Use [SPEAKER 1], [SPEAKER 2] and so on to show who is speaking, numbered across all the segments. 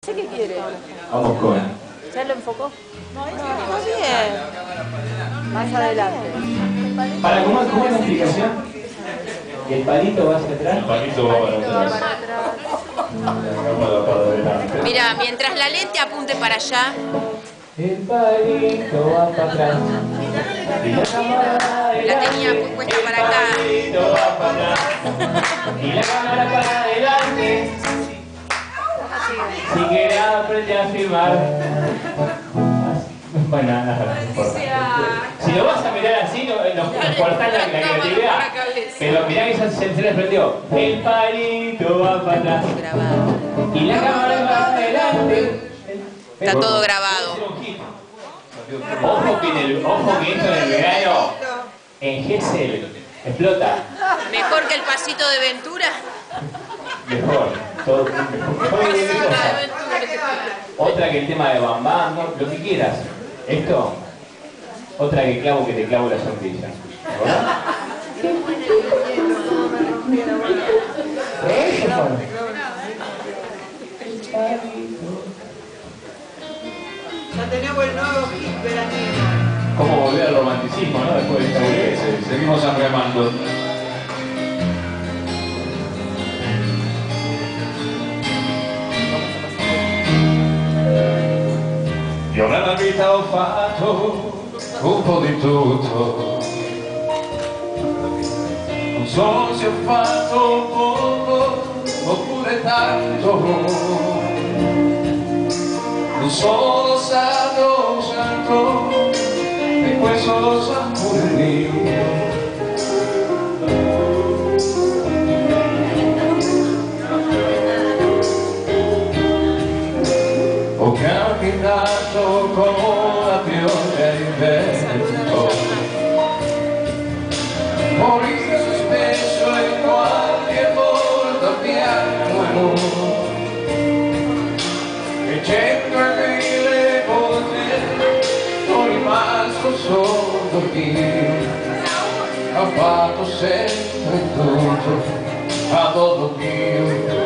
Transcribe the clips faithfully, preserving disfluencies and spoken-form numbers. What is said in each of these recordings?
[SPEAKER 1] ¿Qué quiere?
[SPEAKER 2] Vamos con...
[SPEAKER 1] ¿Ya lo enfocó? No, está bien. Más adelante.
[SPEAKER 2] Para, ¿cómo, ¿cómo es la explicación? ¿Y el palito va hacia atrás?
[SPEAKER 3] El palito va para atrás.
[SPEAKER 1] Para atrás.
[SPEAKER 3] La cámara para adelante.
[SPEAKER 4] Mira, mientras la lente apunte para allá.
[SPEAKER 2] El palito va para atrás. Y la cámara
[SPEAKER 4] La tenía puesta para acá.
[SPEAKER 2] El palito va para atrás. Y la cámara para adelante. Si querés aprender a filmar. Bueno, nada, no importa. Si lo vas a mirar así, no, nos, nos cortás la, la creatividad. Pero mirá que se, se les prendió. El palito va para atrás. Y la cámara va adelante.
[SPEAKER 4] Está todo grabado.
[SPEAKER 2] Ojo que, en el, ojo que esto en el verano en Gesell explota.
[SPEAKER 4] Mejor que el pasito de Ventura.
[SPEAKER 2] Mejor. Todo, mejor, mejor que cualquier cosa. Otra que el tema de Bam Bam, ¿no? Lo que quieras. Esto, otra que clavo que te clavo la sombrilla. ¿Verdad?
[SPEAKER 5] Ya tenemos el nuevo hit veraniego.
[SPEAKER 2] ¿Cómo volver al romanticismo, no? Después de esta boludez.
[SPEAKER 3] Seguimos arremando.
[SPEAKER 2] Io nella vita ho fatto
[SPEAKER 3] Un po' di tutto. Non so se ho fatto poco oppure tanto. Non sono stato santo e questo lo sa pure Dio. Ho camminato con la pioggia e il vento, ho riso spesso e qualche volta pianto, e cento e mille volte sono rimasto solo io. Ho fatto sempre tutto a modo mio.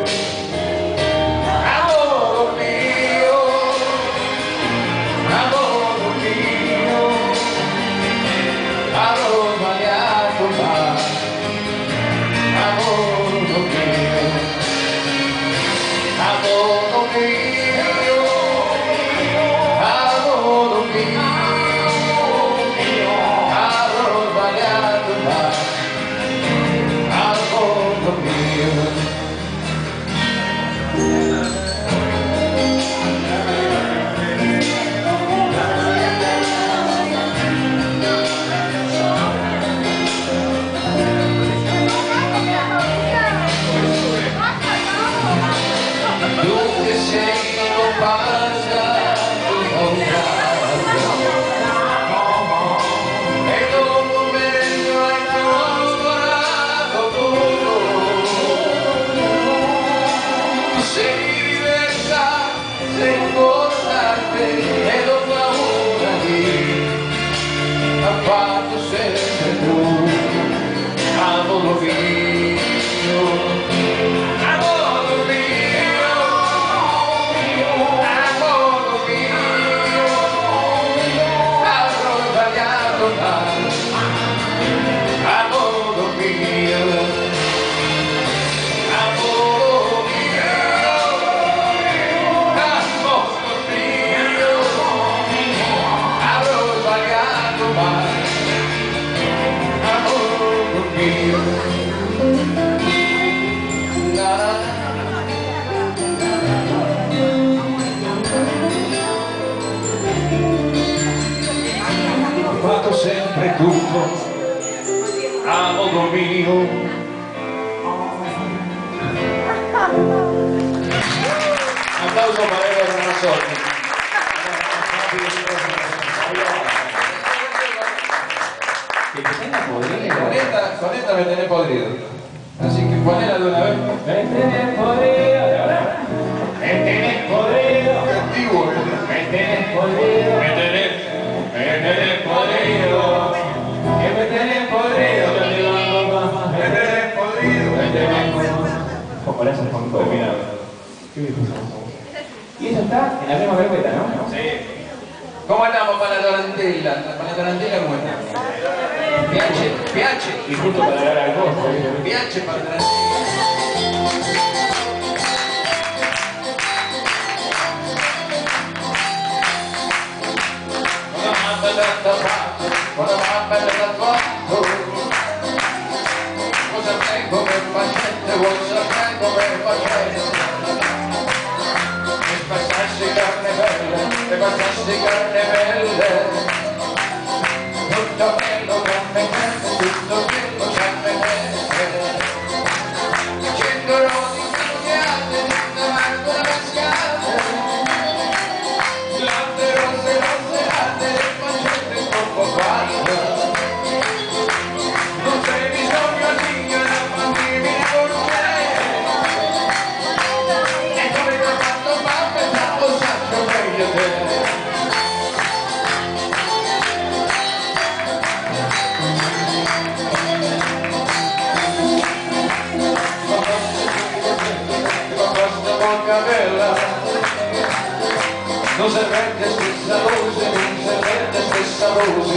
[SPEAKER 3] Fatto sempre tutto a modo mio. Un applauso para Eva Ramazzoni.
[SPEAKER 2] Que te tenga podrido.
[SPEAKER 3] Con esta, con esta me tenés podrido. Así que ponela de una vez.
[SPEAKER 2] Me tenés podrido. Me tenés podrido.
[SPEAKER 3] Antiguo.
[SPEAKER 2] Me tenés podrido.
[SPEAKER 3] Me tenés. Me tenés podrido.
[SPEAKER 2] Que me tenés podrido.
[SPEAKER 3] Me tenés podrido.
[SPEAKER 2] Me tenés podrido. Como le hace el fondo de mira. ¿Qué dijo? Y esa está en la misma carpeta, ¿no?
[SPEAKER 3] Sì. Come andiamo per la tarantella? Per la tarantella come andiamo? Piace? Piace?
[SPEAKER 2] Y justo para hablar al costo.
[SPEAKER 3] Piace per la tarantella? Una mamma da fatto, una mamma da fatto. Cosa fai come facente, cosa fai come facente? E passassi carne bella, e passassi carne belle. Tutto bello carne bella, tutto bello carne bella. Cento rodi cambiate, tutto manco da pescate. Latte rose, rose, latte, le faccette troppo fatte. Non c'è bisogno di una famiglia con me. E come ti ho fatto papà, tanto saggio meglio te. Non servente stessa rose, non servente stessa rose.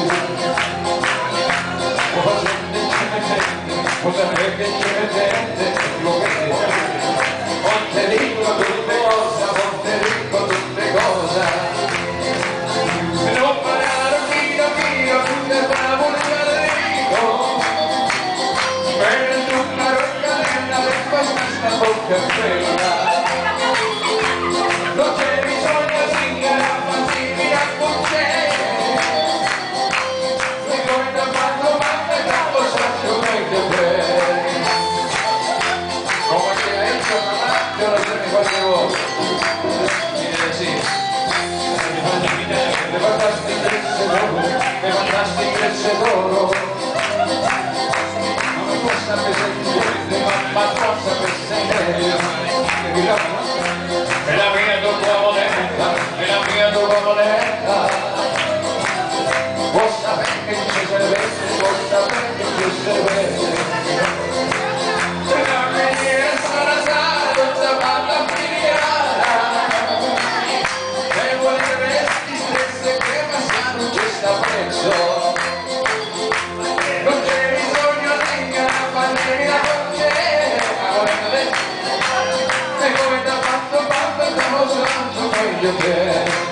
[SPEAKER 3] O facente ci mettente, o servente ci mettente, lo che Monte ricco tutte cose, Monte ricco tutte cose. E non parare fino, fino, tutte favole ricco. Per tutta roccalena, per questa sta bocca bella. Non c'è bisogno di una famiglia con te. E come ti ha fatto male, tanto saggio meglio te. Come ti hai detto una macchina, lo sai qualche volta. Dire sì. Le fantastiche grezze d'oro, le fantastiche grezze d'oro. Non mi possa pesare, ma possa pesare. E la mia tua moneta, e la mia tua moneta. Vuoi sapere che ci servesse, vuoi sapere che ci servesse. E la mia sarà stata tutta fatta filigrana. E voleresti stesse che passano ci sta prezzo. Non c'è bisogno di una famiglia con te. E come ti ha fatto papà, stiamo usando meglio te.